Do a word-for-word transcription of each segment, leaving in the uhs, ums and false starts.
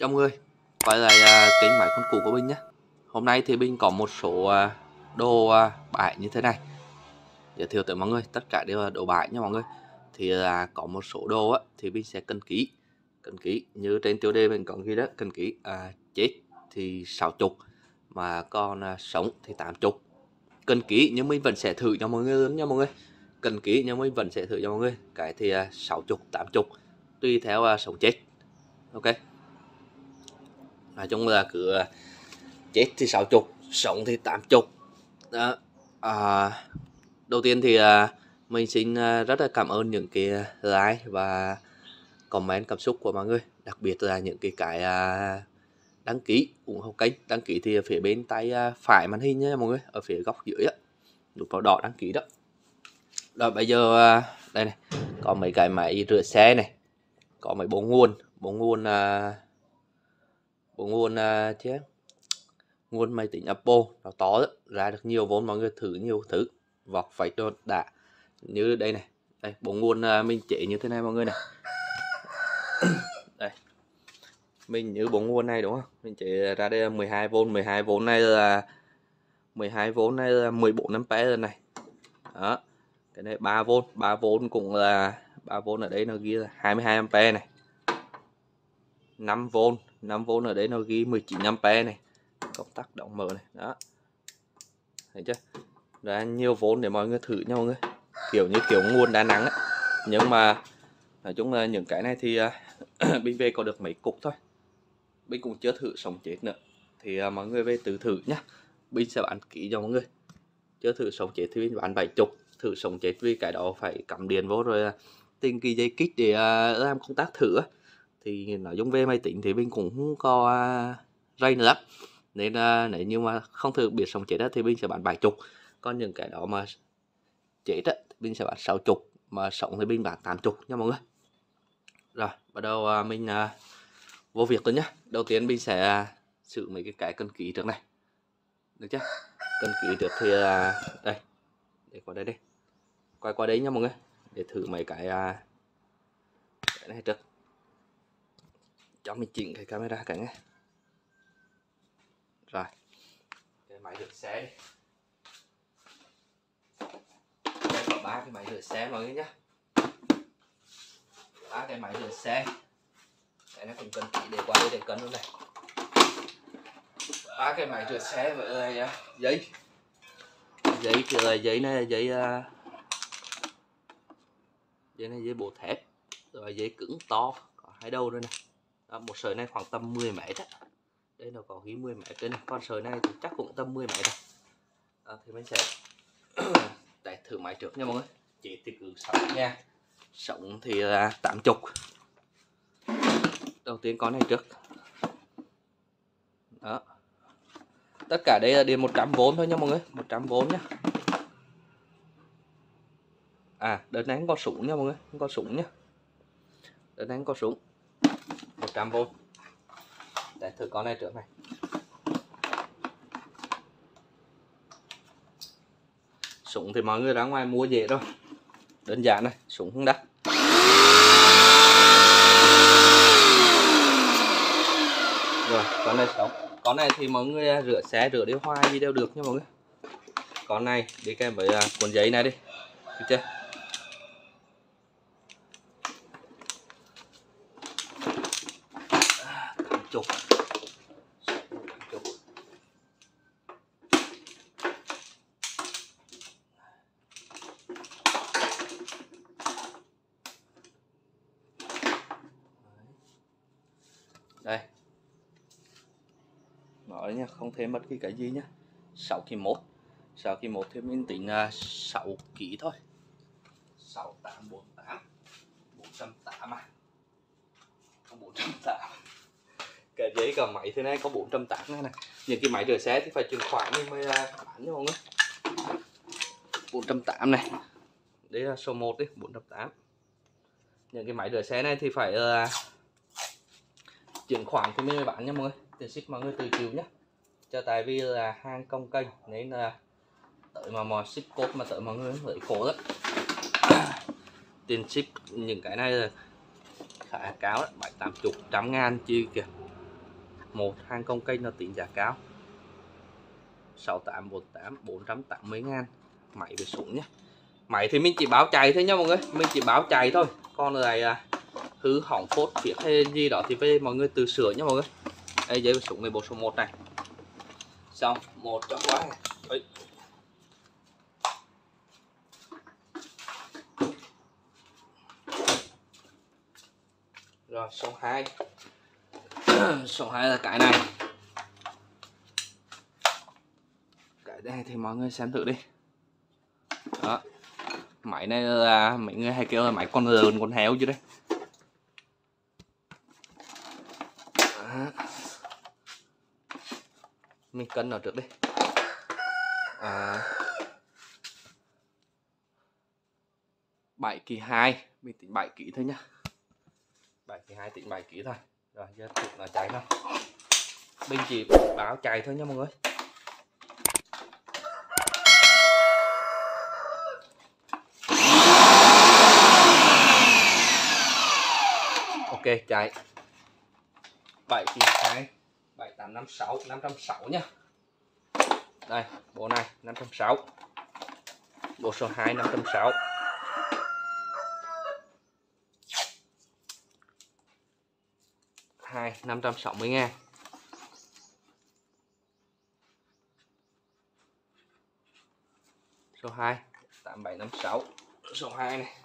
Chào mọi người, quay lại à, kênh máy con cũ của Bình nhé. Hôm nay thì Bình có một số à, đồ à, bãi như thế này giới thiệu tới mọi người, tất cả đều là đồ bãi nha mọi người. Thì là có một số đồ á, thì Bình sẽ cân ký, cân ký như trên tiêu đề mình có ghi đó, cân ký à, chết thì sáu chục, mà còn à, sống thì tám chục. Cân ký nhưng mình vẫn sẽ thử cho mọi người luôn nha mọi người. Cân ký nhưng mình vẫn sẽ thử cho mọi người. Cái thì à, sáu chục, tám chục, tùy theo à, sống chết. Ok. Nói chung là cứ chết thì sáu chục, sống thì tám chục đó. À, đầu tiên thì à, mình xin à, rất là cảm ơn những cái like và comment cảm xúc của mọi người, đặc biệt là những cái cái à, đăng ký ủng hộ kênh. Đăng ký thì ở phía bên tay à, phải màn hình nha mọi người, ở phía góc dưới á, nút màu đỏ đăng ký đó. Rồi bây giờ à, đây này, có mấy cái máy rửa xe này, có mấy bộ nguồn, bộ nguồn à, bộ nguồn à, chứ nguồn máy tính Apple nó to đó, ra được nhiều vốn, mọi người thử nhiều thứ vọc phải cho đã. Như đây này, đây bộ nguồn à, mình chế như thế này mọi người này. Đây mình như bộ nguồn này đúng không, mình chế ra đây là mười hai vôn, mười hai vôn này là mười hai vôn này là mười bốn ampere rồi này đó. Cái này ba vôn, ba vôn cũng là ba vôn, ở đây nó ghi là hai mươi hai ampere này. Năm vôn, năm vôn ở đây nó ghi mười chín ampere này. Công tắc động mở này đó, thấy chưa, ra nhiều vốn để mọi người thử nha mọi người, kiểu như kiểu nguồn đa năng ấy. Nhưng mà nói chung là những cái này thì Bình về có được mấy cục thôi, Bình cũng chưa thử sống chết nữa, thì uh, mọi người về tự thử nhá. Bình sẽ bán kỹ cho mọi người, chưa thử sống chết thì Bình bán bảy chục, thử sống chết vì cái đó phải cắm điện vô rồi uh, tìm cái dây kích để uh, làm công tác thử uh. Thì nói chung về máy tính thì Bình cũng không có uh, dây nữa, nên uh, nếu như mà không thử biết sống chết đó, thì Bình sẽ bán bảy chục. Còn những cái đó mà chết á, Bình sẽ bán sáu chục, mà sống thì Bình bán tám chục nha mọi người. Rồi bắt đầu uh, mình uh, vô việc thôi nhá. Đầu tiên Bình sẽ uh, xử mấy cái cái cân ký trước này, được chưa? Cân ký trước thì uh, đây, để qua đây đi, quay qua đấy nha mọi người, để thử mấy cái, uh, cái này trước. Cho mình chỉnh cái camera cả nhé. Rồi cái máy rửa xe đi. Đây có ba cái máy rửa xe mọi người nhé, ba cái máy rửa xe. Cái này cũng cần kỹ, để qua đây để cân luôn này. Ba cái máy rửa xe với lại giấy, giấy thì là giấy này là giấy uh, giấy này giấy bổ thép, rồi giấy cứng to có hai đầu đây này. Đó, một sợi này khoảng tầm mười mét đó. Đây nó có ghi mười mét đây này, con sợi này thì chắc cũng tầm mười mét rồi. Đó, thì mình sẽ để thử máy trước nha mọi người. Chết thì cứ sống nha, sống thì là tám chục. Đầu tiên con này trước đó. Tất cả đây là điện một trăm vôn thôi nha mọi người, một trăm vôn nhá. À đợt này không có súng nha mọi người, không có súng nhá, đợt này không có súng. Một trăm vôn. Để thử con này trước này. Súng thì mọi người ra ngoài mua dễ thôi, đơn giản này, súng không đắt. Rồi con này sống. Con này thì mọi người rửa xe, rửa điều hòa gì đều được nha mọi người. Con này đi kèm với cuộn giấy này đi, được chưa? tám chục. Đây nói nha, không thêm bất kỳ cái gì nhá. Sáu ki mốt, sáu ki mốt thì mình tính uh, sáu ki thôi. Sáu tám bốn tám, bốn trăm tám à, có bốn trăm tám. Cái giấy cầm máy thế này có bốn trăm tám này này. Những cái máy rửa xe thì phải chuyển khoản mình mới uh, bán nha mọi người. Bốn trăm tám này, đây là số một đi, bốn trăm tám. Những cái máy rửa xe này thì phải uh, chuyển khoản thì mình mới bán nha mọi người. Tiền ship mọi người tự chịu nhé, cho tại vì là hàng công kênh nên là tới mà mà ship code mà tới mọi người lấy khổ lắm. Tiền ship những cái này là khá cao đấy, bảy tám chục, trăm ngàn chi kìa. một hàng công kênh nó tính giá cao sáu tám bốn tám bốn trăm tám mươi ngàn. Máy về súng nhé. Máy thì mình chỉ báo chạy thôi nha mọi người, mình chỉ báo chạy thôi, còn lại à, hư hỏng phốt phiệt hay gì đó thì về mọi người tự sửa nha mọi người. Đây dây về súng này bộ số một này. Xong một cho quá này. Rồi số hai. Số hai là cái này. Cái này thì mọi người xem thử đi. Đó. Máy này là mấy người hay kêu là máy con lợn con héo chứ đấy. Đó. Mình cân nó trước đi. À, bảy kỳ hai, mình tính bảy ký thôi nhá. bảy kỳ hai tính bảy ký thôi. Rồi giờ thử nó chạy thôi. Mình chỉ báo chạy thôi nha mọi người. Ok chạy. bảy kỳ hai bảy tám năm sáu năm trăm sáu mươi nhá. Đây, bộ này năm trăm sáu mươi. Bộ số hai năm trăm sáu mươi. hai năm trăm sáu mươi ngàn. Số hai tám bảy năm sáu. Số hai này.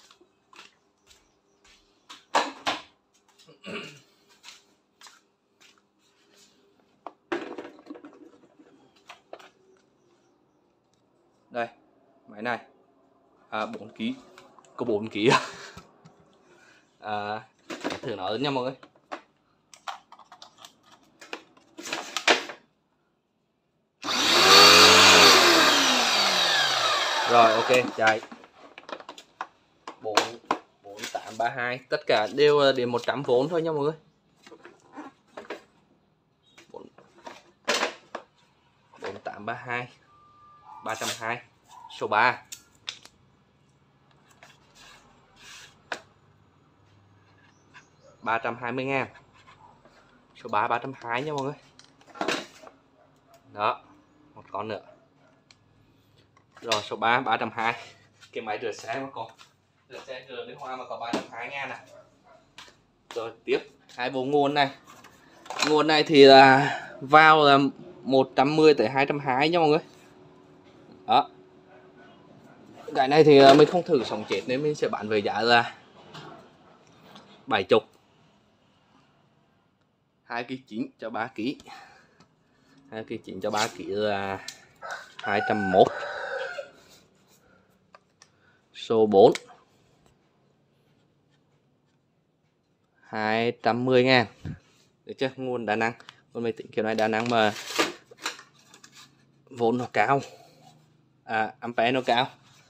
Đây, máy này à, bốn ký, có bốn ký à, thử nó nha mọi người. Rồi ok chạy. bốn bốn tám ba hai, tất cả đều đến một trăm vốn thôi nha mọi người. bốn tám ba hai ba trăm hai. Số ba ba trăm hai mươi ngàn. Số ba ba trăm hai mươi nha mọi người. Đó, một con nữa. Rồi số ba ba trăm hai mươi. Cái máy rửa xe mà còn rửa xe rửa nước hoa mà có ba trăm hai mươi ngàn này. Rồi tiếp hai bộ nguồn này. Nguồn này thì là vào là một trăm mười tới hai trăm hai mươi nha mọi người. Đó. Cái này thì mình không thử sống chết nên mình sẽ bán với giá là bảy mươi. hai ký chín cho ba ký. hai ký chín cho ba ký là hai trăm mốt. Số bốn hai trăm mười ngàn. Được chưa? Nguồn đa năng. Con máy tính kiểu này đa năng mà vốn nó cao, à, ampere nó cao.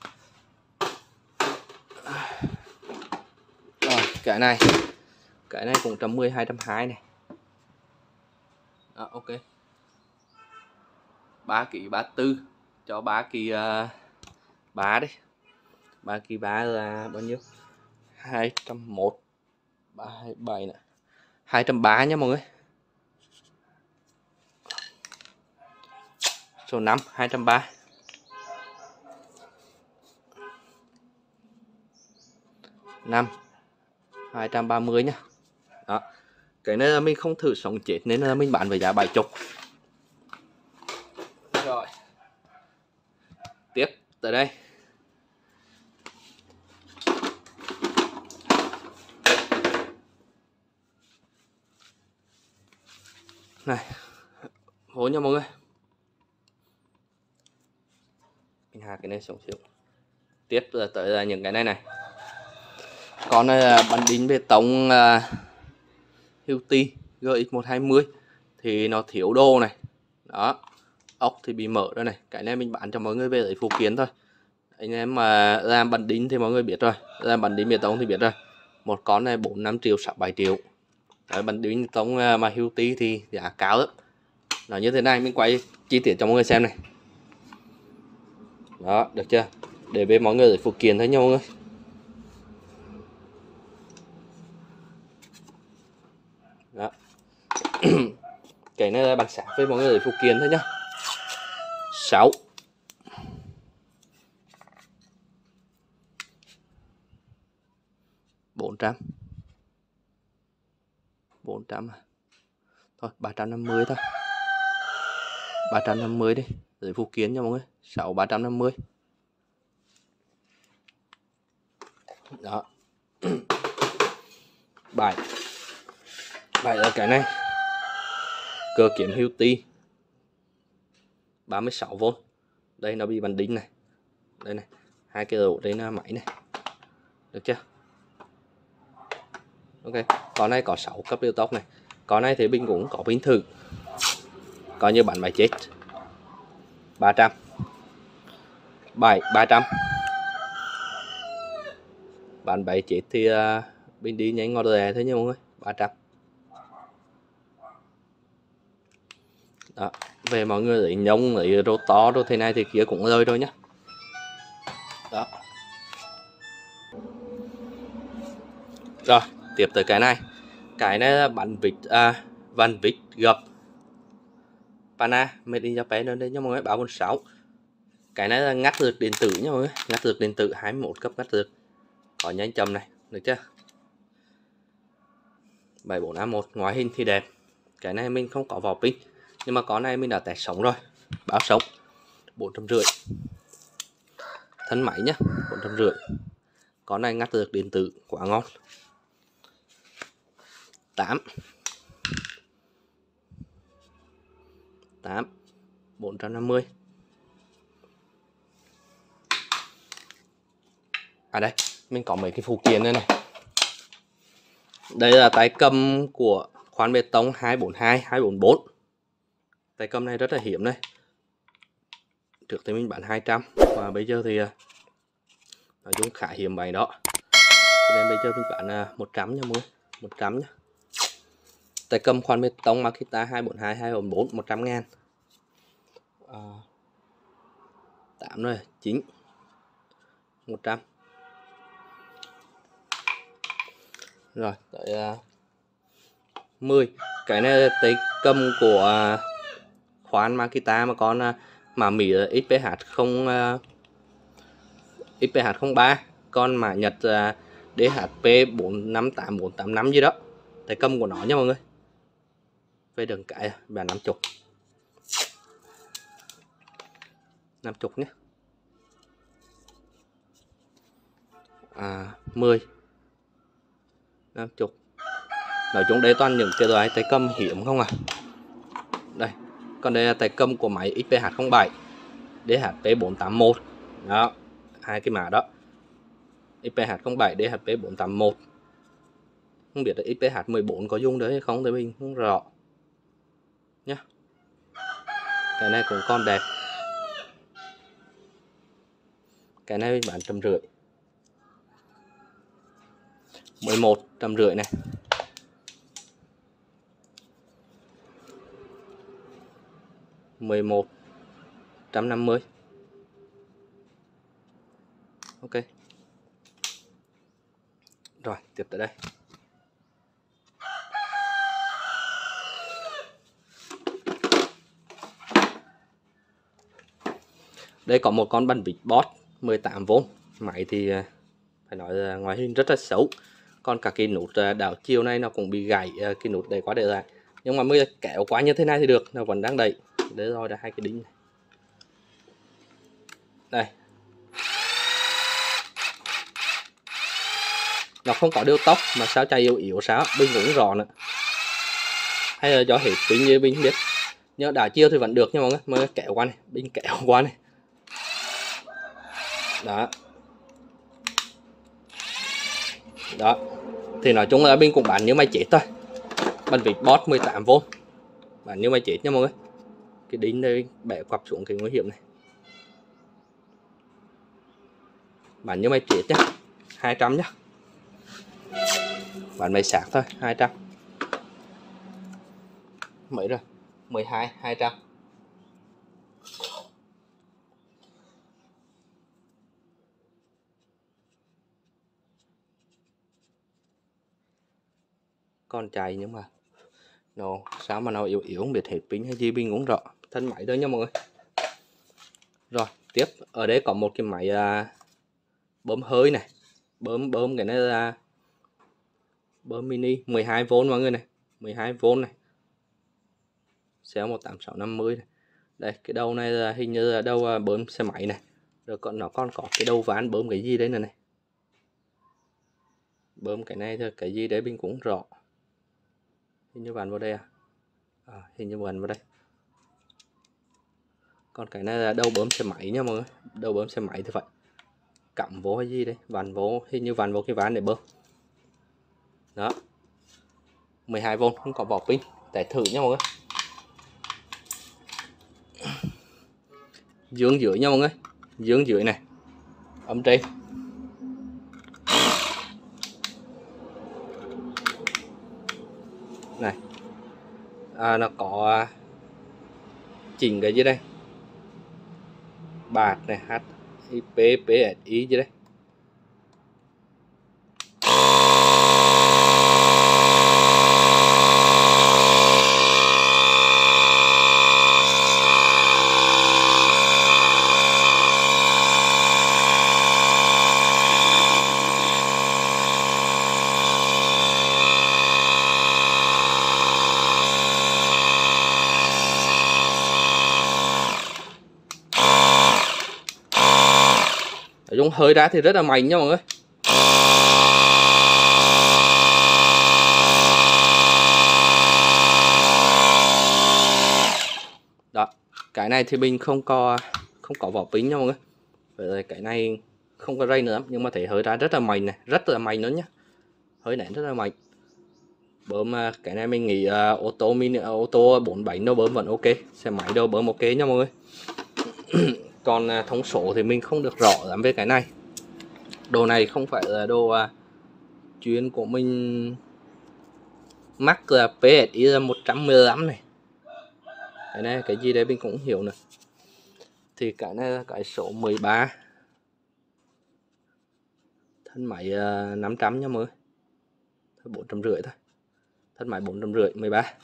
Rồi cái này cái này cũng một trăm mười hai trăm hai mươi này. Đó, ok. ba ký ba tư cho ba ký uh, ba đấy. ba ký ba là bao nhiêu? hai trăm mốt ba hai bảy nè. hai trăm ba mươi nha mọi người. Số năm hai trăm ba mươi. năm hai trăm ba mươi nhá. Đó. Cái này là mình không thử sống chết nên là mình bán với giá bảy mươi. Rồi. Tiếp tới đây. Này. Vốn nha mọi người. Mình hạ cái này xuống xíu. Tiếp là tới là những cái này này. Con này là bắn đính bê tông uh, Hilti G X một hai mươi thì nó thiếu đồ này. Đó. Ốc thì bị mở rồi này. Cái này mình bán cho mọi người về lấy phụ kiện thôi. Anh em mà làm bắn đính thì mọi người biết rồi. Làm bắn đính bê tông thì biết rồi. Một con này bốn năm triệu sáu bảy triệu. Đấy, bắn đính bê tông mà Hilti thì giá cao lắm. Nó như thế này mình quay chi tiết cho mọi người xem này. Đó, được chưa? Để về mọi người lấy phụ kiện thôi nha mọi người. Đó. Cái này là bản sáng với mọi người để phụ kiện thôi nhá. Sáu. Bốn trăm. Bốn trăm à. Thôi ba trăm năm mươi thôi. Ba trăm năm mươi đi. Để phụ kiện nha mọi người. Sáu ba trăm năm mươi. Đó. Bảy. Bảy là cái này. Cờ kiếm hưu ti ba mươi sáu vôn. Đây nó bị bắn đinh này. Đây này. Hai cái ổ trên máy này. Được chưa? Ok. Con này có sáu cấp điều tốc này. Con này thì mình cũng có pin thử. Coi như bắn bài chết. ba trăm. bảy ba trăm. Bắn bài chết thì uh, mình đi nhanh ngọt rè thôi nha mọi người. ba trăm. Đó. Về mọi người lấy nhông, lấy rô to, rô thế này thì kia cũng rơi thôi nhá. Đó. Rồi, tiếp tới cái này. Cái này là bắn vịt à, văn vịt gập Pana made in Japan lên đây nha mọi người, ba bốn sáu. Cái này là ngắt lượt điện tử nha mọi người, ngắt lượt điện tử hai mươi mốt cấp ngắt lượt. Có nhanh chậm này, được chưa? bảy bốn A một, ngoại hình thì đẹp. Cái này mình không có vỏ pin, nhưng mà con này mình đã test sống rồi, báo sống. Bốn trăm rưỡi. Thân máy nhá, bốn trăm rưỡi. Con này ngắt lượt điện tử quá ngon. Tám. Tám. Bốn trăm năm mươi. À đây, mình có mấy cái phụ kiện đây này. Đây là tay cầm của khoan bê tông hai bốn hai, hai bốn bốn. Tay cầm này rất là hiếm đây. Trước thì mình bán hai trăm, và bây giờ thì nói chung khá hiếm bài đó. Cho nên bây giờ mình bán một trăm nha mọi người, một trăm nhá. Tay cầm khoan bê tông Makita hai bốn hai, hai bốn bốn, một trăm ngàn. À, tám rồi, chín. một trăm. Rồi, tới uh, mười. Cái này là tay cầm của uh, khoan Makita mà con uh, mã Mỹ là ích pê hát không uh, ích pê hát không ba, con mã Nhật uh, đê hát pê bốn năm tám bốn tám năm gì đó. Tay cầm của nó nha mọi người. Về đường cái bán năm mươi. năm mươi nhé. À, mười. năm mươi. Nói chung đây toàn những cái loại tay cầm hiếm không à. Đây, còn đây là tay cầm của máy ích pê hát không bảy, đê hát pê bốn tám mốt. Đó, hai cái mã đó. ích pê hát không bảy, đê hát pê bốn tám mốt. Không biết là ích pê hát mười bốn có dùng đấy hay không thì mình không rõ nhá. Cái này cũng còn đẹp. Cái này mình bán trăm rưỡi. mười một trăm rưỡi này. mười một trăm năm mươi. Ok. Rồi, tiếp tới đây. Đây có một con bắn vịt bot mười tám vôn. Máy thì phải nói là ngoại hình rất là xấu. Còn cả cái nút đảo chiều này nó cũng bị gãy, cái nút đẩy quá để lại. Nhưng mà mới kéo quá như thế này thì được, nó vẫn đang đẩy. Đấy rồi, đã hai cái đinh này. Đây. Nó không có điều tốc mà sao chạy yếu yếu sao, Bình cũng rõ nữa. Hay là do hết pin như Bình biết. Nhưng đảo chiều thì vẫn được nha mọi người, mới kéo qua này, Bình kéo qua này. Đó. Đó. Thì nói chung là Bình cũng bán như máy chết thôi. Bắn vịt bot mười tám vôn. Bán như máy chết nha mọi người. Cái đinh đây bẻ quặp xuống cái nguy hiểm này. Bán như máy chết nhá. hai trăm nhá. Bán máy sạc thôi, hai trăm. Mấy rồi? mười hai, hai trăm. Còn chạy nhưng mà Nó sao mà nó yếu yếu không biết hết pin hay gì pin cũng rõ. Thân máy thôi nha mọi người. Rồi tiếp ở đây có một cái máy à, bơm hơi này, bơm bơm cái này là bơm mini mười hai vôn mọi người này, mười hai vôn này, xéo một tám sáu năm mươi này. Đây cái đầu này là hình như là đầu à, bơm xe máy này, rồi còn nó còn có cái đầu ván bơm cái gì đấy này này, bơm cái này thôi cái gì đấy mình cũng rõ, hình như ván vào đây à, à hình như ván vào đây. Còn cái này là đầu bơm xe máy nha mọi người, đầu bơm xe máy thì phải cắm vô hay gì đấy, vặn vô, hình như vặn vô cái ván để bơm. Đó, mười hai vôn không có vỏ pin, để thử nha mọi người. Dương dưới nha mọi người, dương dưới này, âm trên. Này, à, nó có chỉnh cái gì đây, bạc này, H I P P S I gì đây. Nói chung hơi ra thì rất là mạnh nha mọi người. Đó, cái này thì mình không có không có vỏ pin nha mọi người. Vậy là cái này không có dây nữa, nhưng mà thấy hơi ra rất là mạnh này, rất là mạnh nữa nhá. Hơi nén rất là mạnh. Bơm cái này mình nghĩ uh, ô tô mini ô tô bốn bánh đâu bơm vẫn ok, xe máy đâu bơm ok nha mọi người. Còn uh, thông số thì mình không được rõ lắm về cái này. Đồ này không phải là đồ uh, chuyên của mình. Max là P S I là một trăm mười lăm này. Cái này cái gì đấy mình cũng hiểu nè. Thì cái này là cái số mười ba. Thân máy uh, năm trăm nha mọi người. bốn trăm rưỡi thôi. Thân máy bốn trăm rưỡi, mười ba.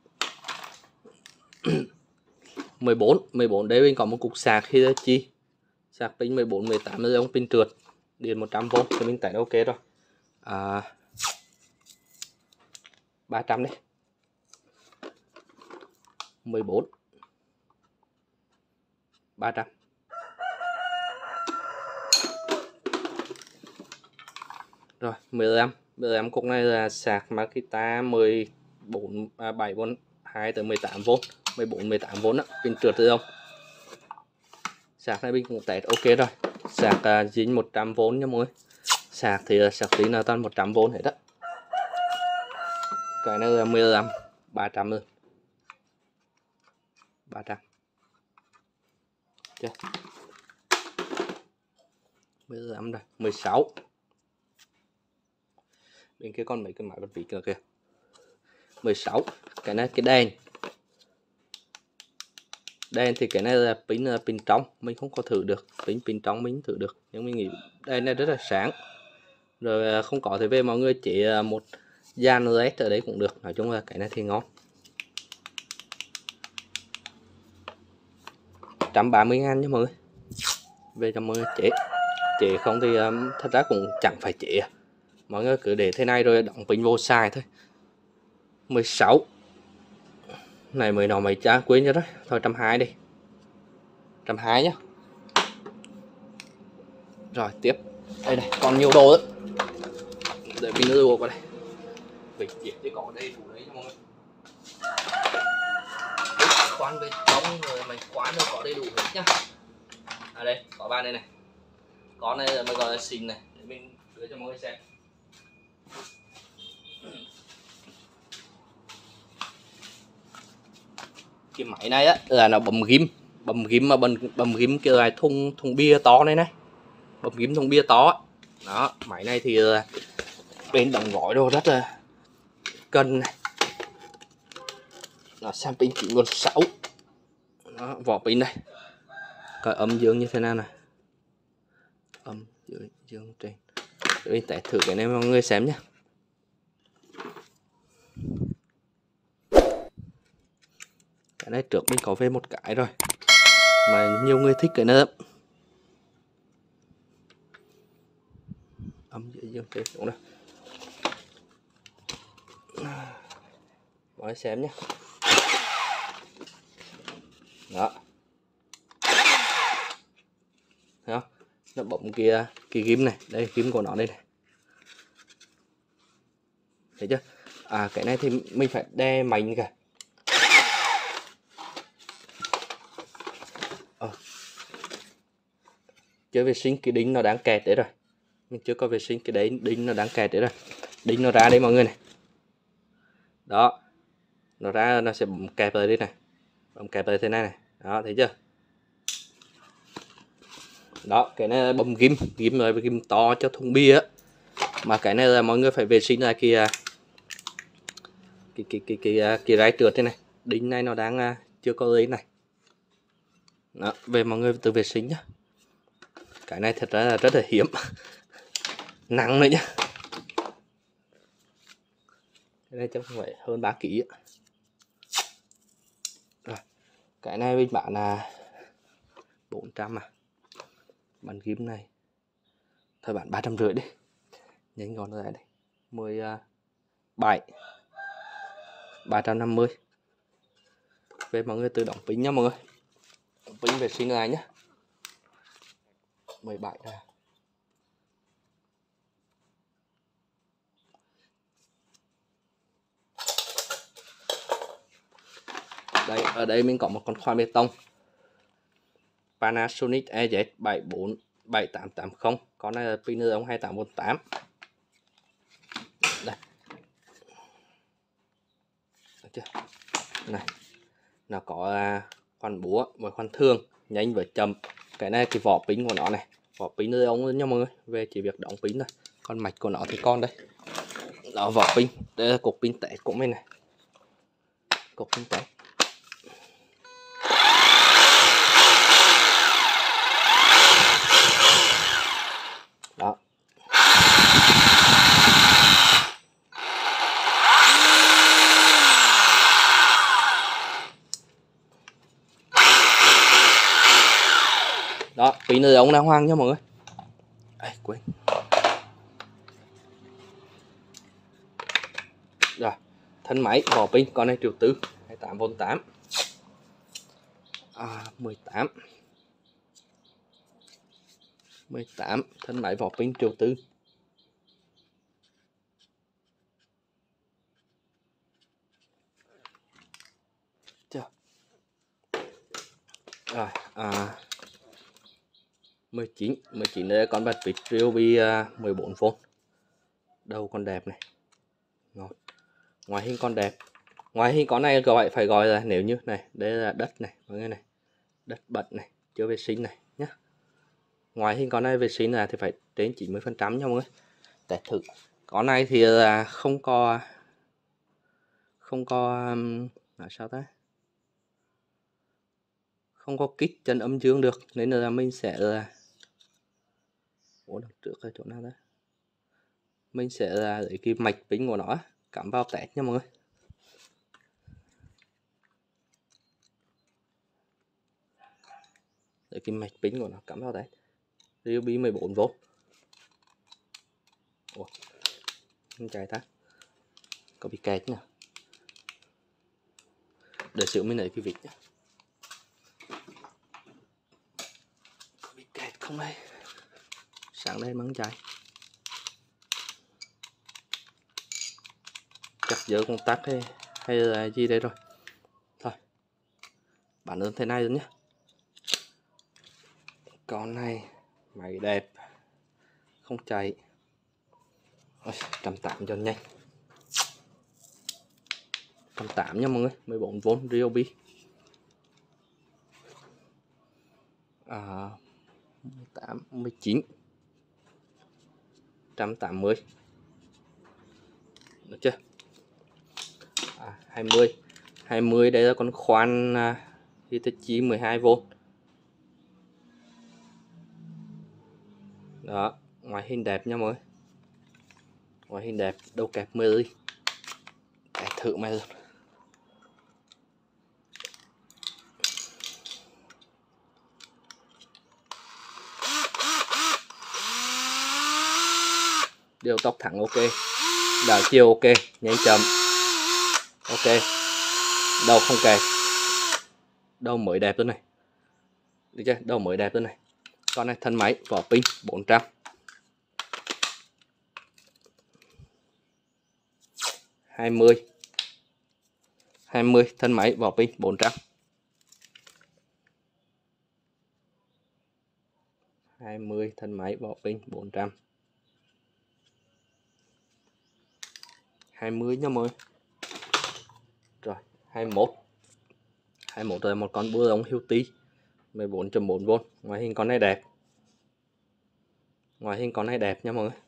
mười bốn, mười bốn đây mình có một cục sạc Hitachi. Sạc pin mười bốn, mười tám là pin trượt, điện một trăm vôn thì mình test ok rồi. À, ba trăm đấy. mười bốn. ba trăm. Rồi, mười lăm. mười lăm cục này là sạc Makita mười bốn à, bảy vôn hai tới mười tám vôn, mười bốn mười tám vôn đó, pin trượt được không? Sạc này mình cũng test ok rồi. Sạc uh, dính một trăm vôn nha mọi người. Sạc thì uh, sạc pin là toàn một trăm vôn hết đó. Cái này là mười lăm, ba trăm luôn. ba trăm. Chưa? mười lăm rồi, mười sáu. Bên kia còn mấy cái máy bật vị kìa kìa. mười sáu. Cái này cái đèn. Đèn thì cái này là pin là pin trong, mình không có thử được. Pin pin trong mình thử được, nhưng mình nghĩ đèn này rất là sáng. Rồi không có thì về mọi người chế một dàn led ở đấy cũng được. Nói chung là cái này thì ngon. một trăm ba mươi ngàn nha mọi người. Về cho mọi người chế. Chế không thì um, thật ra cũng chẳng phải chế. Mọi người cứ để thế này rồi đóng pin vô xài thôi. mười sáu. Này mới nào mày cha quên cho đó. Thôi một trăm hai mươi đi. một trăm hai mươi nhá. Rồi tiếp. Đây này, còn nhiều đồ nữa. Để mình đưa vào đây. Vịt diệt chứ có đây đủ đấy cho mọi người. Khoan bên trong rồi mình khoan rồi có đầy đủ hết nhá. À đây, có ba đây này. Con này là mới gọi là xình này, để mình đưa cho mọi người xem. Cái máy này á là nó bấm ghim, bấm ghim mà bấm bấm ghim cái loại thùng thùng bia to này này. Bấm ghim thùng bia to. Đó, máy này thì bên đóng gói đồ rất là cân này. Nó xem pin chín con sáu. Đó, vỏ pin này. Coi âm dương như thế nào này. Âm dưới dương trên. Để mình test thử cái này mọi người xem nhé. Cái này trước mình có về một cái rồi, mà nhiều người thích cái này lắm. Âm dưới dương thế xuống đây. Mọi người xem nhé. Đó. Thấy không? Nó bấm kia cái ghim này, đây ghim của nó đây này. Thấy chưa? À cái này thì mình phải đè mạnh kìa. Ờ. Chưa vệ sinh cái đinh nó đang kẹt đấy rồi. Mình chưa có vệ sinh cái đấy, đinh nó đang kẹt đấy rồi. Đinh nó ra đây mọi người này. Đó. Nó ra nó sẽ bấm kẹp lại đây này. Bấm kẹp lại thế này này. Đó, thấy chưa? Đó, cái này là bấm ghim, ghim rồi ghim to cho thùng bia. Mà cái này là mọi người phải vệ sinh lại kia cái cái cái cái cái rái trượt thế này, đinh này nó đang chưa có lấy này. Đó, về mọi người tự vệ sinh nhá. Cái này thật ra là rất là hiếm, nặng nữa nhá. Cái này chắc không phải hơn ba ký. Rồi, cái này mình bán là bốn trăm à. Bàn ghim này thôi bán ba trăm rưỡi đi, nhanh gọn lại đây. mười bảy ba trăm năm mươi. Về mọi người tự đóng pin nhá mọi người. Đóng pin vệ sinh lại nhá. mười bảy ra. Đây, ở đây mình có một con khoan bê tông Panasonic E Z bảy bốn bảy tám tám không. Con này là pin ống hai tám một tám. Đây. Được chưa? Này. Nó có khoan búa và khoan thương, nhanh và chậm. Cái này cái vỏ pin của nó này, vỏ pin ơi ống nha mọi người. Về chỉ việc đóng pin thôi. Con mạch của nó thì con đây. Đó, vỏ pin. Đây là cục pin tét của mình này. Cục pin tét. Đó. Đó, pin ơi ống đàng hoàng nha mọi người. Ê, quên. Rồi, thân máy, vỏ pin, con này triệu tư, hai tám vôn tám. À, mười tám. mười tám, thân máy vỏ pin triệu tư. Chưa? Rồi, à mười chín, mười chín đây là con bật vịt Ryobi mười bốn vôn. Đầu con đẹp này. Ngon. Ngoài hình con đẹp. Ngoài hình con này gọi phải gọi là nếu như này, đây là đất này, mọi người này. Đất bẩn này, chưa vệ sinh này nhá. Ngoài hình con này vệ sinh là thì phải đến chín mươi phần trăm nha mọi người. Test thử. Con này thì là không có không có là sao ta? Không có kích chân âm dương được, nên là mình sẽ là ủa đằng trước ở chỗ nào đó. Mình sẽ là lấy cái mạch pin của nó cắm vào test nha mọi người. Lấy cái mạch pin của nó cắm vào test. Ryobi mười bốn vôn. Ủa. Không chạy ta. Có bị kẹt nè. Để xíu mình lấy cái vịt nhá. Có bị kẹt không đây? Sáng đây mắng chạy. Chắc giờ công tắc hay, hay là gì đây rồi. Thôi. Bản ơn thế này rồi nhé. Con này máy đẹp. Không chạy. Ôi, một trăm tám mươi cho nhanh. một trăm tám mươi nha mọi người, mười bốn vôn Ryobi. À, mười tám, mười chín. một trăm tám mươi. Được chưa? À, hai mươi. hai mươi đây là con khoan uh, Hitachi mười hai vôn. Đó, ngoại hình đẹp nha mọi người. Ngoại hình đẹp, đầu kẹp mười ly. Để thử mày luôn. Điều tốc thẳng ok, đảo chiều ok, nhanh chậm ok, đầu không kẹt, đầu mới đẹp luôn này, được chưa? Đầu mới đẹp luôn này. Con này thân máy vỏ pin bốn trăm, hai mươi, hai mươi thân máy vỏ pin bốn trăm, hai mươi thân máy vỏ pin bốn trăm, hai mươi nha mọi người. Rồi hai mươi mốt, hai mươi mốt là một con búa ống Hilti mười bốn chấm bốn vôn. Ngoại hình con này đẹp, ngoại hình con này đẹp nha mọi người.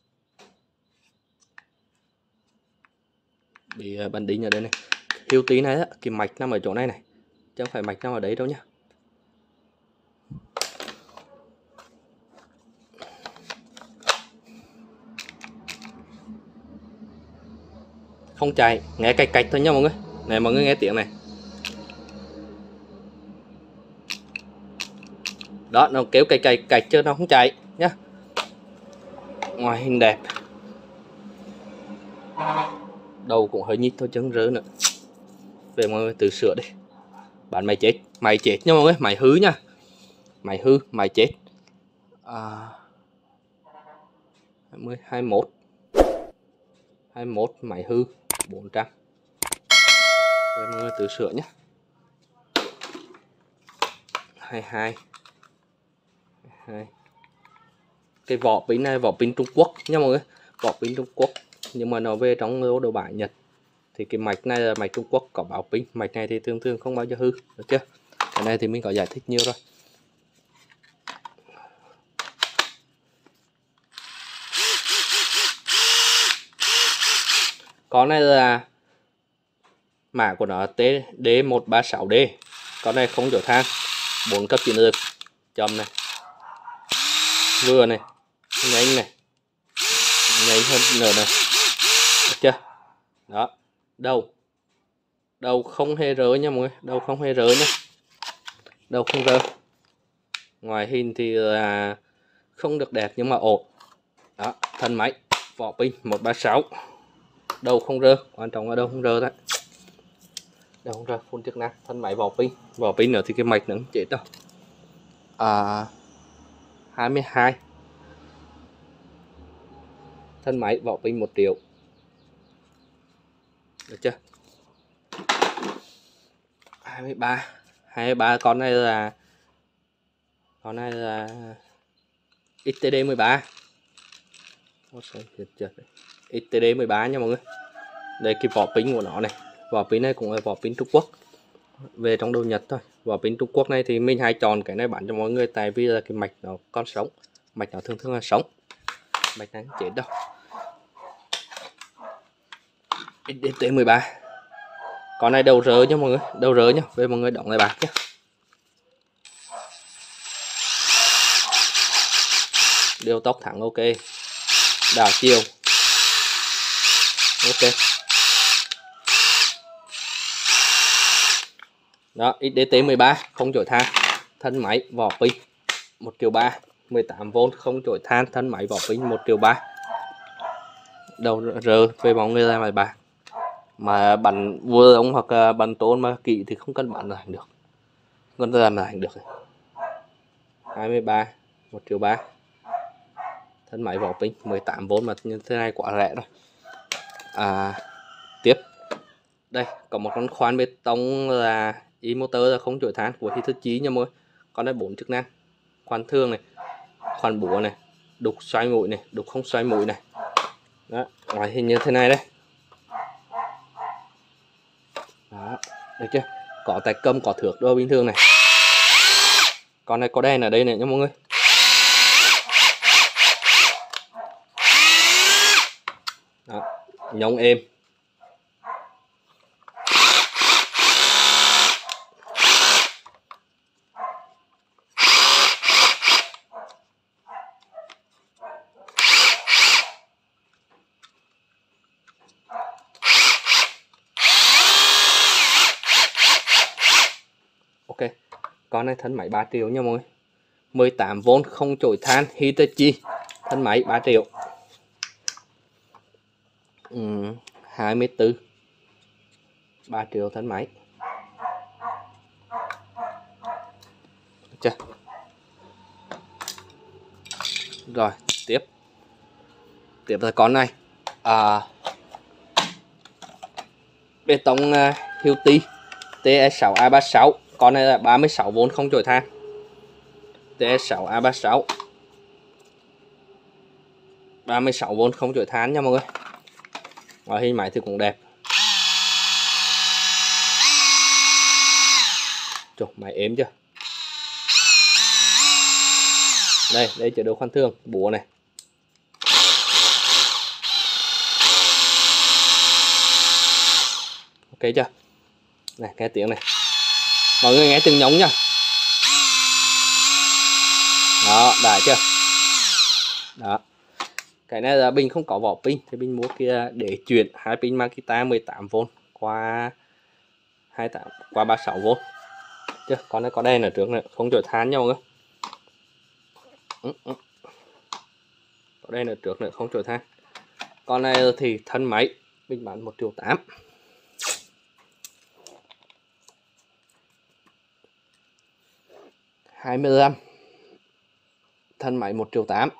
Bị uh, bắn đính ở đây này. Hilti này á, cái mạch nằm ở chỗ này này, chứ không phải mạch nằm ở đấy đâu nhá. Không chạy, nghe cạch cạch thôi nha mọi người. Này mọi người nghe tiếng này. Đó, nó kéo cạch cạch cạch chứ nó không chạy nhá. Ngoại hình đẹp. Đầu cũng hơi nhích thôi chứ không rớ nữa. Về mọi người tự sửa đi. Bạn mày chết, mày chết nha mọi người, mày hư nha. Mày hư, mày chết. À, hai mươi, hai mươi mốt, hai mươi mốt mày hư bốn trăm. Về mọi người tự sửa nhé. hai mươi hai, hai mươi hai. Cái vỏ pin này vỏ pin Trung Quốc nha mọi người, vỏ pin Trung Quốc, nhưng mà nó về trong lô đồ bãi Nhật thì cái mạch này là mạch Trung Quốc có báo pin. Mạch này thì thường thường không bao giờ hư, được chưa? Cái này thì mình có giải thích nhiều rồi. Con này là mã của nó T D một ba sáu D. Con này không chở than, bốn cấp chịu lực, chậm này, vừa này, nhanh này, nhanh hơn nữa này, được chưa? Đó, đầu đầu không hề rỡ nha mọi người, đầu không hề rỡ nhá, đầu không rỡ. Ngoài hình thì là không được đẹp nhưng mà ổn. Đó, thân máy vỏ pin một ba sáu, đầu không rơ, quan trọng là đầu không rơ đấy, đầu không rơ, full chức năng, thân máy vỏ pin, vỏ pin nữa thì cái mạch nó không chết đâu. À, hai mươi hai thân máy vỏ pin một triệu, được chưa? hai mươi ba, hai mươi ba con này là con này là X T D mười ba, X T D mười ba nha mọi người. Đây cái vỏ pin của nó này, vỏ pin này cũng là vỏ pin Trung Quốc, về trong đồ Nhật thôi. Vỏ pin Trung Quốc này thì mình hay chọn cái này bán cho mọi người tại vì là cái mạch nó còn sống, mạch nó thường thường là sống, mạch này không chết đâu. X D T mười ba, con này đầu rỡ nha mọi người, đầu rỡ nhá, về mọi người đóng lại bạc nhé. Điều tốc thẳng ok, đảo chiều ok. Đó, X D T mười ba không chổi than, thân máy vỏ pin một triệu ba, mười tám vôn không chổi than, thân máy vỏ pin một triệu ba. Đầu rờ về mọi người ra ngoài bạc. Mà bắn vừa ống hoặc bắn tốn mà kỵ thì không cần bắn là hành được, con làm là hành được. hai mươi ba, một triệu ba, thân máy vỏ pin mười tám vôn mà như thế này quá rẻ rồi. À, tiếp đây có một con khoan bê tông là y motor là không chổi than của Hitachi nha mọi người. Con này bốn chức năng, khoan thương này, khoan búa này, đục xoay mũi này, đục không xoay mũi này. Đó, ngoại hình như thế này đây. Đó, được chưa? Có tay cầm, có thước đo bình thường này. Con này có đèn ở đây này nha mọi người. Đó, nhông êm. Ok, con này thân máy ba triệu nha mọi người, mười tám vôn không chổi than Hitachi, thân máy ba triệu. ừ, hai mươi tư, ba triệu thân máy. Chưa? Rồi tiếp tiếp là con này, à, bê tông uh, Hilti T E sáu A ba sáu. Con này là ba mươi sáu vôn không chổi than, T E sáu A ba sáu, ba mươi sáu vôn không chổi than nha mọi người. Ngoại hình máy thì cũng đẹp. Trời, máy êm chưa? Đây, đây chế độ khoan thương, búa này. Ok chưa? Này, nghe tiếng này. Mọi người nghe tiếng nhống nhá. Đó, đã chưa? Đó. Cái này là bình không có vỏ pin thì mình mua kia để chuyển hai pin Makita mười tám vôn qua hai mươi tám qua ba mươi sáu vôn. Chưa? Con này có đèn ở trước nữa, không chổi than nha mọi người. Ừ, ừ. Có đèn ở trước nữa, không chổi than. Con này thì thân máy mình bán một triệu tám. hai mươi lăm, thân máy một triệu tám.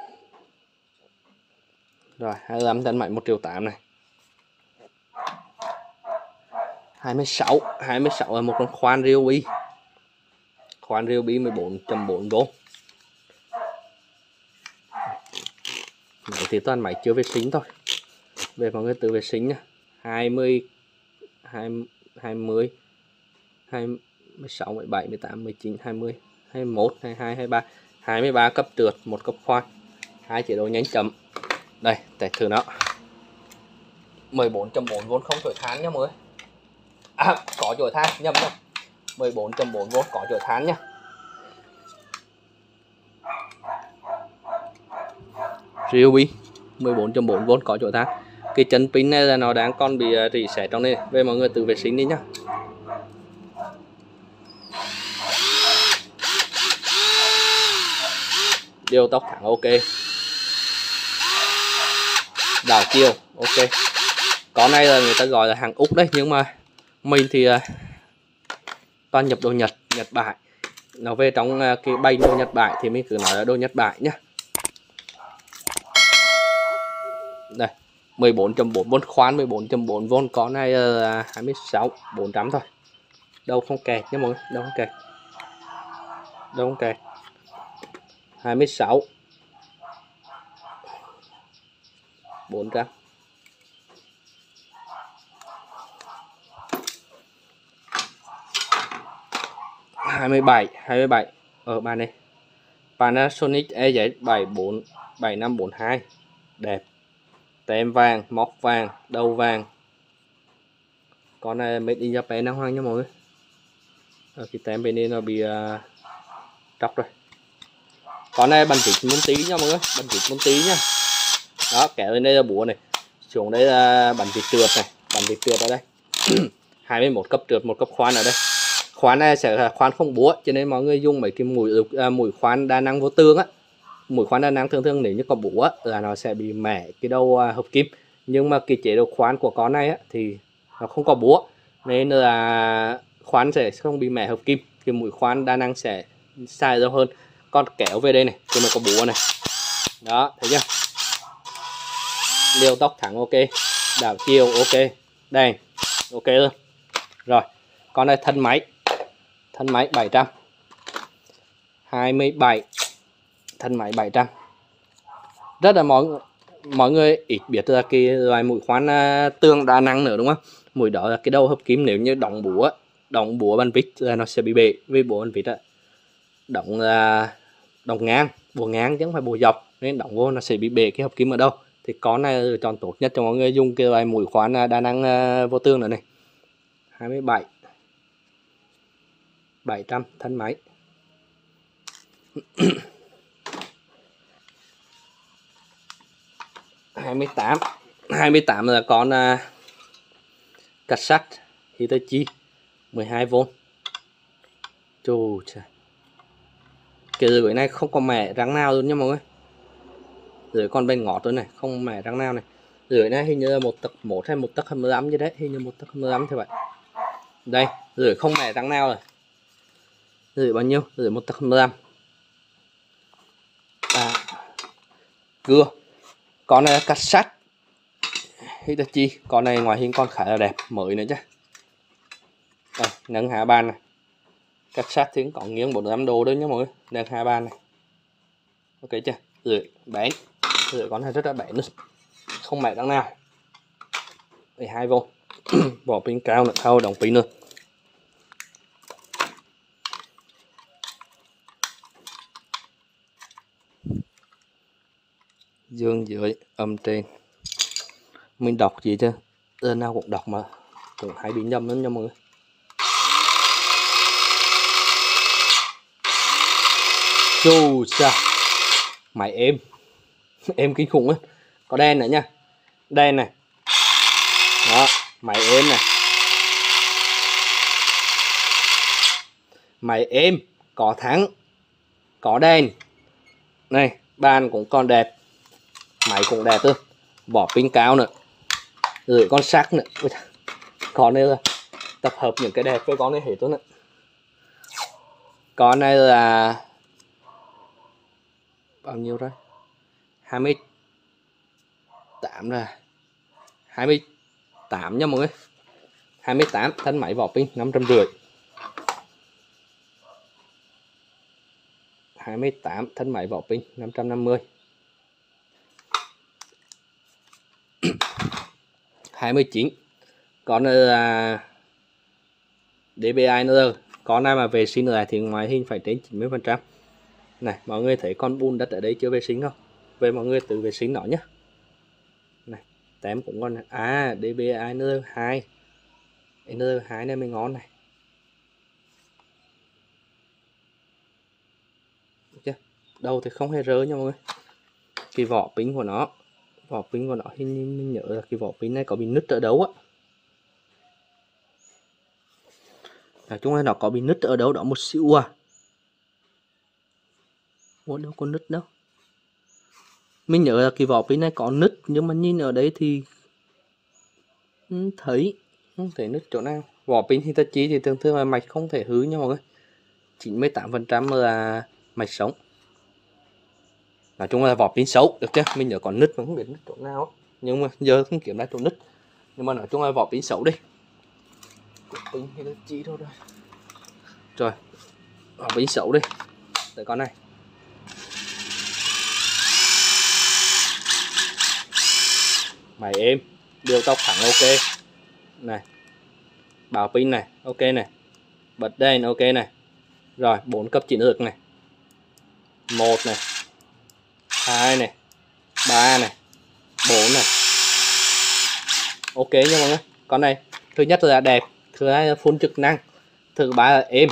Rồi, hai mươi lăm thân máy một triệu tám này. hai mươi sáu, hai mươi sáu là một con khoan Ryobi. Khoan Ryobi mười bốn chấm bốn vôn. Máy thì toàn máy chưa vệ sinh thôi. Về mọi người tự vệ sinh nhá. hai mươi, hai mươi, hai mươi, hai mươi sáu, mười bảy, mười tám, mười chín, hai mươi, hai mươi mốt, hai mươi hai, hai mươi ba, hai mươi ba cấp trượt, một cấp khoan, hai chế độ nhanh chậm. Đây, test thử nó. mười bốn chấm bốn vôn không chổi than nha mọi người. À, có chổi than, nhầm nhầm. mười bốn chấm bốn vôn có chổi than nhá. Ryobi mười bốn chấm bốn vôn có chổi than. Cái chân pin này là nó đang còn bị rỉ sét trong này. Về mọi người tự vệ sinh đi nhá. Điều tốc thẳng ok. Đảo chiều ok. Con này là người ta gọi là hàng Úc đấy, nhưng mà mình thì uh, toàn nhập đồ Nhật, Nhật Bản. Nó về trong uh, cái bay đồ Nhật Bản thì mình cứ nói là đồ Nhật Bản nhá. Đây, mười bốn chấm bốn vôn khoan, mười bốn chấm bốn vôn. Con này là uh, hai mươi sáu, bốn trăm thôi. Đâu không kẹt nhé mọi người, đâu không kẹt. Đâu không kẹt. hai mươi sáu, bốn trăm. hai mươi bảy, hai mươi bảy ở bàn này. Panasonic E Z bảy bốn bảy năm bốn hai. Đẹp. Tem vàng, móc vàng, đầu vàng. Con này made in Japan đàng hoàng nha mọi người. Ở cái tem bên đây nó bị uh, tróc rồi. Con này bắn vít Monty nha mọi người, bắn vít Monty nha. Đó, kéo lên đây là búa này. Xuống đây là bắn vít trượt này, bắn vít trượt ở đây. hai mươi mốt cấp trượt, một cấp khoan ở đây. Khoan này sẽ là khoan không búa, cho nên mọi người dùng mấy cái mũi uh, mũi khoan đa năng vô tương á. Mũi khoan đa năng thường thường nếu như có búa là nó sẽ bị mẻ cái đầu uh, hợp kim. Nhưng mà cái chế độ khoan của con này á thì nó không có búa, nên là khoan sẽ không bị mẻ hợp kim. Cái mũi khoan đa năng sẽ sai ra hơn. Con kéo về đây này thì nó có búa này. Đó, thấy chưa? Liều tốc thẳng ok, đảo chiều ok, đèn ok luôn. Rồi, con này thân máy, thân máy bảy trăm, hai mươi bảy, thân máy bảy trăm. Rất là mọi mọi người ít biết là cái loại mũi khoan uh, tương đa năng nữa đúng không? Mũi đó là cái đầu hợp kim, nếu như đóng búa, đóng búa bằng vít là nó sẽ bị bể, vì búa bằng vít á đóng uh, đóng ngang, búa ngang chứ không phải búa dọc, nên đóng vô nó sẽ bị bể cái hợp kim ở đâu. Thì con này là chọn tốt nhất cho mọi người dùng cái loại mũi khoan đa năng uh, vô tương nữa này. hai mươi bảy, bảy trăm thân máy. hai mươi tám, hai mươi tám là con uh, cắt sắt Hitachi mười hai vôn. Chù trời. Cái lưỡi này không có mẻ răng nào luôn nha mọi người. Lưỡi con bên ngọt luôn này, không mẻ răng nào này. Rưỡi này hình như là một tấc một hay một tấc hai mươi lăm chứ đấy, hình như một tấc hai mươi lăm thì vậy. Đây, rưỡi không mẻ răng nào rồi. Rưỡi bao nhiêu? Rưỡi một tấc hai mươi lăm. À, cưa. Con này là cắt sắt Hitachi, con này ngoại hình con khá là đẹp, mới nữa chứ. Đây, nâng hạ bàn này. Cắt sắt thì cũng có nghiêng bốn mươi lăm độ đấy nhá mọi người. Nâng hạ bàn này. Ok chưa? Rưỡi bén. Rưỡi con này rất là bén luôn. Không mẻ răng nào. mười hai vôn. Bỏ pin cao nữa, thao đóng pin nữa. Dương dưới, âm trên. Mình đọc gì chứ? Lần nào cũng đọc mà cũng hay bị nhầm lắm nha mọi người. Chù sao? Máy êm. Êm kinh khủng ấy. Có đen nữa nha. Đen này. Đó, máy êm này. Máy êm, có thắng, có đèn. Này, bàn cũng còn đẹp. Máy cũng đẹp luôn. Vỏ pin cao nữa. Rồi con sắc nữa. Con này là tập hợp những cái đẹp với con này hết luôn ạ. Con này là bao nhiêu rồi? hai mươi tám rồi. hai mươi tám nha mọi người. hai mươi tám, thân máy vỏ pin năm trăm rưỡi. hai mươi tám, thân máy vỏ pin năm trăm năm mươi. hai mươi chín. Con này là đê bê i nữa. Con này mà vệ sinh lại thì ngoại hình phải đến chín mươi phần trăm. Này, mọi người thấy con bùn đất ở đây chưa vệ sinh không? Về mọi người tự vệ sinh nó nhé. Này, tem cũng còn. À, đê bê i nữa hai. N hai này mới ngon này. Được chưa? Đầu thì không hề rỡ nha mọi người. Cái vỏ pin của nó, vỏ pin của nó hình như mình nhớ là cái vỏ pin này có bị nứt ở đâu á. Nói chung là nó có bị nứt ở đâu đó một xíu à. Ủa đâu có nứt đâu. Mình nhớ là cái vỏ pin này có nứt, nhưng mà nhìn ở đây thì không thấy, không thể nứt chỗ nào. Vỏ pin Hitachi thì thường thường là mạch không thể hư nha mọi người. chín mươi tám phần trăm là mạch sống. Nói chung là vỏ pin xấu, được chưa? Mình nhớ còn nứt mà không biết nứt chỗ nào. Nhưng mà giờ không kiếm ra chỗ nứt. Nhưng mà nói chung là vỏ pin xấu đi. Pin Hitachi thôi rồi. Rồi, vỏ pin xấu đi. Tới con này. Máy êm, điều tốc thẳng ok. Này. Bảo pin này, ok này. Bật đèn ok này. Rồi, bốn cấp chỉnh lực này. một này. hai này. ba này. bốn này. Ok nha mọi người. Con này thứ nhất là đẹp, thứ hai là full chức năng, thứ ba là êm.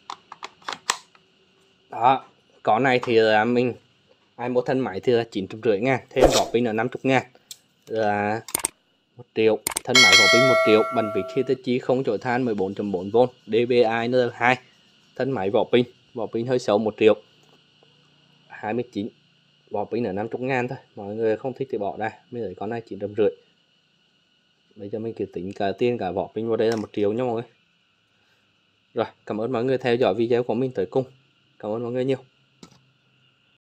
Đó, con này thì là mình ai mua thân máy thì là chín trăm rưỡi ngàn, thêm vỏ pin là năm mươi ngàn, là một triệu. Thân máy vỏ pin một triệu, bản vít Hitachi không chổi than mười bốn chấm bốn vôn, đê bê i N hai. Thân máy vỏ pin, vỏ pin hơi xấu một triệu. hai mươi chín, vỏ pin là năm mươi ngàn thôi. Mọi người không thích thì bỏ ra, mới lấy con này chín trăm rưỡi. Bây giờ mình cứ tính cả tiền cả vỏ pin vào đây là một triệu nha mọi người. Rồi, cảm ơn mọi người theo dõi video của mình tới cùng. Cảm ơn mọi người nhiều.